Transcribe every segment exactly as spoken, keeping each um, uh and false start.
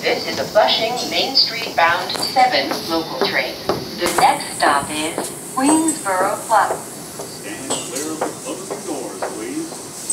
This is a Flushing Main Street bound seven local train. The next stop is Queensboro Plaza. Stand clear of the closing doors, please.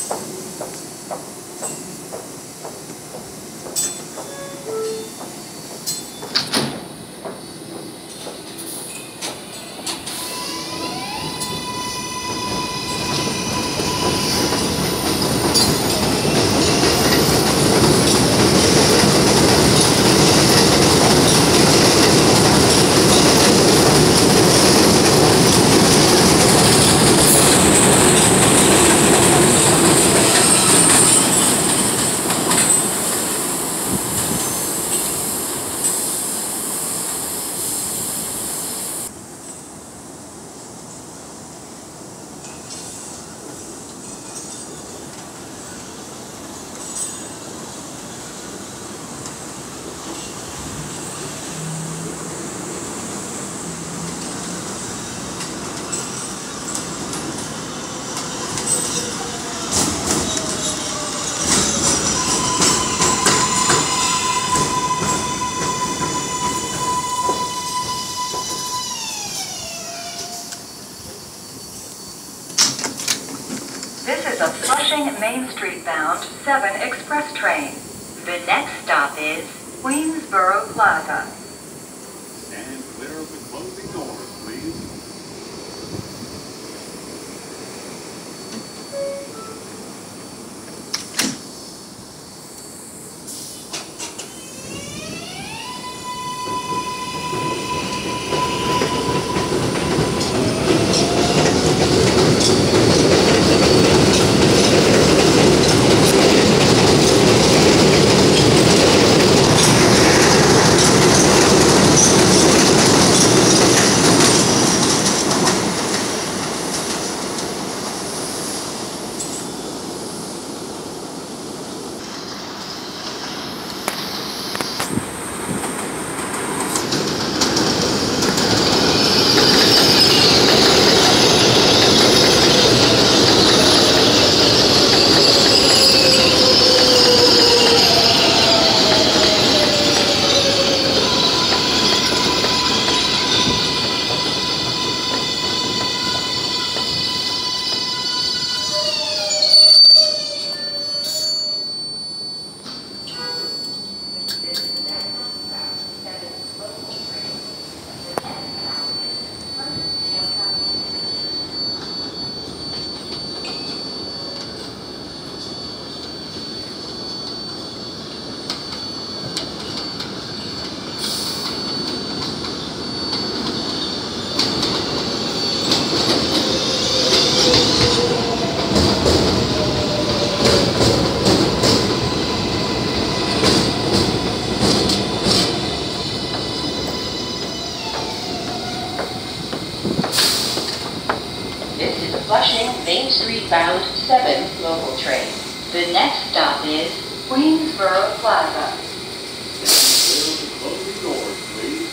This is a Flushing Main Street bound seven express train. The next stop is Queensboro Plaza. Stand clear of the closing doors, please. This is a Flushing Main Street bound seven local train. The next stop is Queensboro Plaza. Stand clear of the closing doors, please.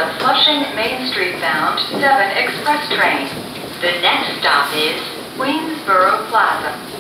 the Flushing Main Street bound seven express train. The next stop is Queensboro Plaza.